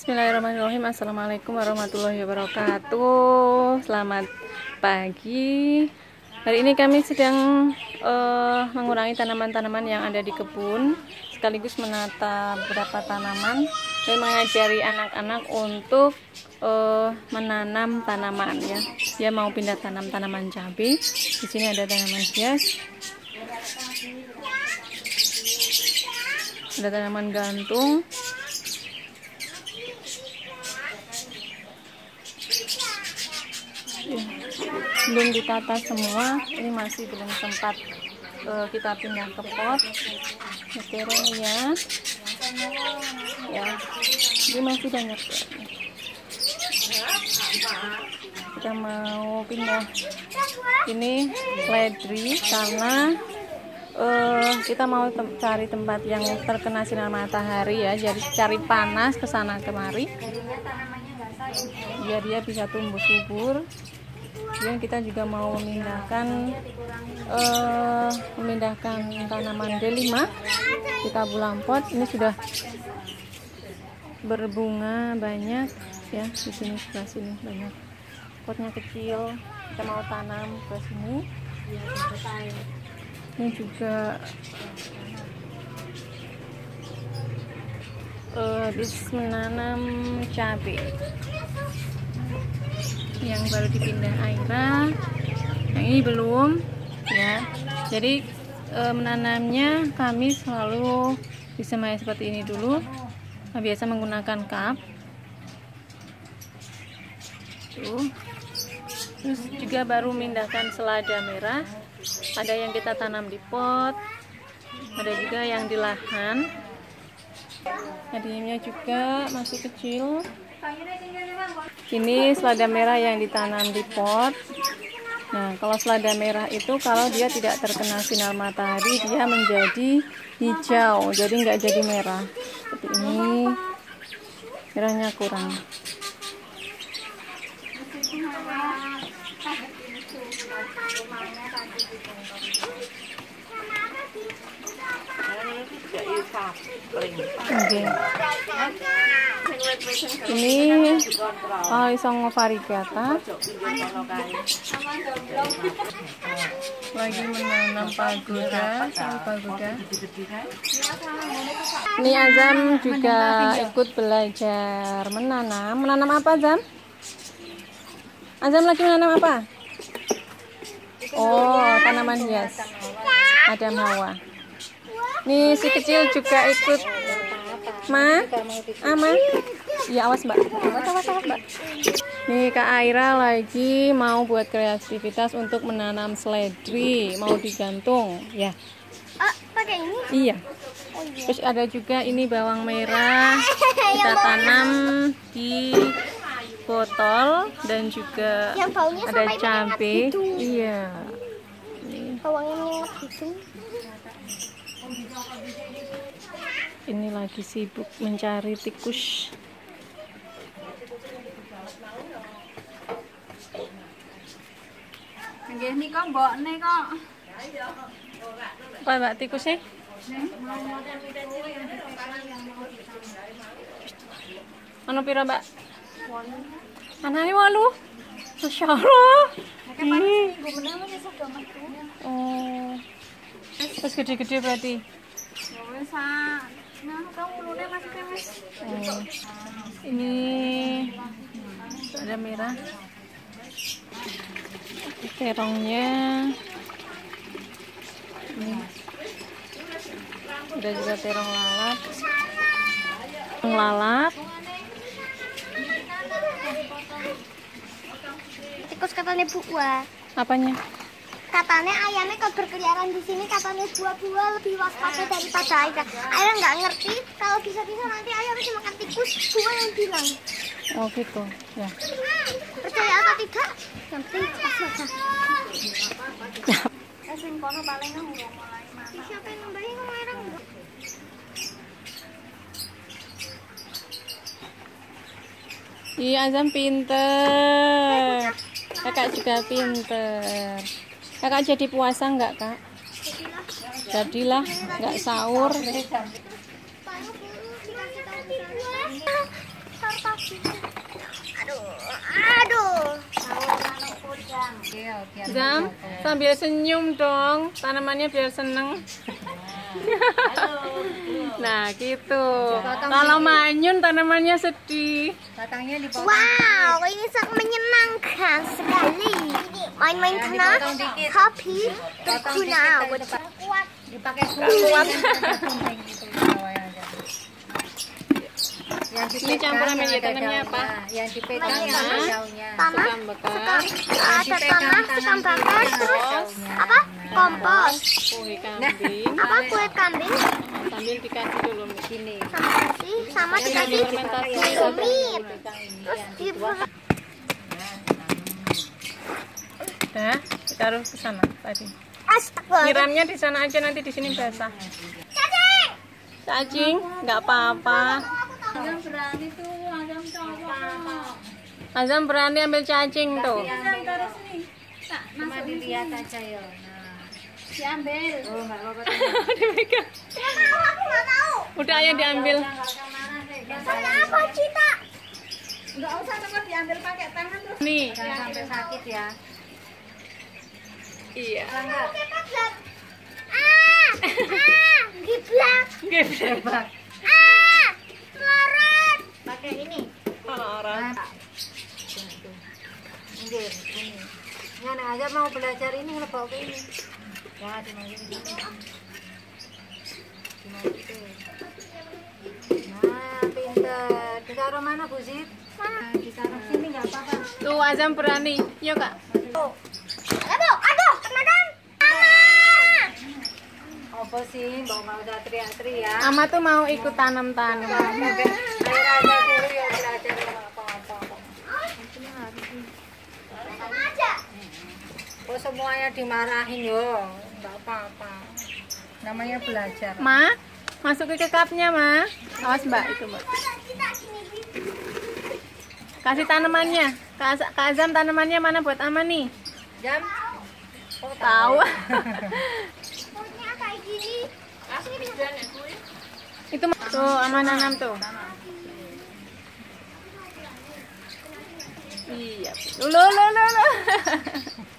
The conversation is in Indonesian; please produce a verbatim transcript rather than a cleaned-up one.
Bismillahirrahmanirrahim. Assalamualaikum warahmatullahi wabarakatuh. Selamat pagi. Hari ini kami sedang uh, mengurangi tanaman-tanaman yang ada di kebun, sekaligus menata beberapa tanaman dan mengajari anak-anak untuk uh, menanam tanaman ya. Dia mau pindah tanam tanaman cabai. Di sini ada tanaman hias, ada tanaman gantung. Ya, belum ditata semua, ini masih belum sempat uh, kita pindah ke pot. Terongnya ya, ini masih banyak. Kita mau pindah ini seledri karena uh, kita mau tem cari tempat yang terkena sinar matahari ya, jadi cari panas ke sana kemari biar dia bisa tumbuh subur. Dan kita juga mau memindahkan uh, memindahkan tanaman D lima di tabulam pot. Ini sudah berbunga banyak ya, di sini sebelah sini banyak. Potnya kecil, kita mau tanam ke sini. Ini juga uh, habis menanam cabai yang baru dipindah Aira, yang ini belum ya. Jadi e, menanamnya kami selalu disemai seperti ini dulu. Nah, biasa menggunakan cup. Tuh. Terus juga baru memindahkan selada merah. Ada yang kita tanam di pot, ada juga yang di lahan. Tadinya juga masih kecil. Ini selada merah yang ditanam di pot. Nah, kalau selada merah itu kalau dia tidak terkena sinar matahari, dia menjadi hijau, jadi nggak jadi merah. Seperti ini, merahnya kurang. Oke. Ini oh, isong variegata. Lagi menanam pagoda, sawi pagoda. Ini Azam juga ikut belajar menanam. Menanam apa, Azam? Azam lagi menanam apa? Oh, tanaman hias. Ada Hawa. Nih si kecil juga ikut. Ma, ama, ya awas mbak, awas awas awas mbak. Nih Kak Aira lagi mau buat kreativitas untuk menanam seledri, mau digantung, ya. Oh, pakai ini? Iya. Oh, iya. Terus ada juga ini bawang merah, kita tanam di botol dan juga ada cabai. Iya. Bawangnya menyengat gitu. Ini lagi sibuk mencari tikus. Nggih nika mbokne kok. Apa Mbak tikusnya? Anu pira Mbak? Anane walu. Masyaallah. Oh. Terus gede-gede berarti. Nah, kamu mulai masih kemes. Oh. Ini ada merah. Terongnya. Ini. Ada juga terong lalap. Terong lalap. Tikus katanya buah. Apanya? Katanya ayamnya kalau berkeliaran di sini katanya buah-buah lebih waspada daripada Aira. Aira nggak ngerti kalau bisa-bisa nanti ayam bisa makan tikus, buah yang bilang. Oh gitu, ya. Percaya atau tidak? Yang penting pas makan. Esing kono paling nggak mulai mana? Siapa yang nambahin kok Aira enggak? Iya Azam pinter. Kakak juga pinter. Kakak jadi puasa enggak Kak? Jadilah, enggak sahur. Aduh, aduh. Zam, sambil senyum dong, tanamannya biar seneng. Nah, gitu. Kalau manyun tanamannya sedih. Wow, ini sangat menyenangkan sekali. Main-main tanah, tapi berguna buat kuat. Dipakai Kuat. Yang Ini campuran media tanamnya apa? Yang dipegang yang ada daunnya. Tanah, Sekam bekar, ada tanah, sekam bakar, terus apa? Kompos. kulit kambing, Apa kulit kambing? sambil dikasih dulu Sini. Sama kasih, sama dikasih fermentasi. tumit. Terus di Dah, ditaruh ke sana tadi. Astagfirullah. Nyiramnya di sana aja, nanti di sini basah. Cacing. Cacing, nggak apa-apa. Azam berani ambil cacing tuh. Cuma dilihat aja ya. Nah. Diambil. Oh, enggak apa-apa. Dipegang. Nggak tahu, aku nggak tahu. Udah ayo diambil. Kenapa Cita? Enggak usah sama diambil pakai tangan terus. Nih. Jangan sampai sakit ya. Iya. Enggak. Ah, ah, giblak. Geblek. Ah, lorot. Pakai ini. Orang. Ini, ini. Yang aja mau belajar ini kalau bawa ke ini. Ya, cuma ini. Cuma itu. Nah, pinter. Ditaruh mana, Bu Zit? Nah, ditaruh sini nggak apa-apa. Tuh Azam berani. Yuk Kak. Aduh, aduh, teman-teman. Apa sih? Bawa mau udah teriak-teriak. Ama tuh mau ikut tanam-tanam. Air aja dulu ya belajar apa-apa. Sama aja. Oh, semuanya dimarahin yo. Nggak apa-apa. Namanya belajar. Ma, masukin ke cupnya, Ma. Awas Mbak, itu Mbak. Kita sini. Kasih tanamannya. Kak Az- Kak Azam tanamannya mana buat Ama nih? Jam? Oh, Tahu. Punya kayak gini. Itu tuh Ama nanam tuh. Iya. Lo lo lo lo.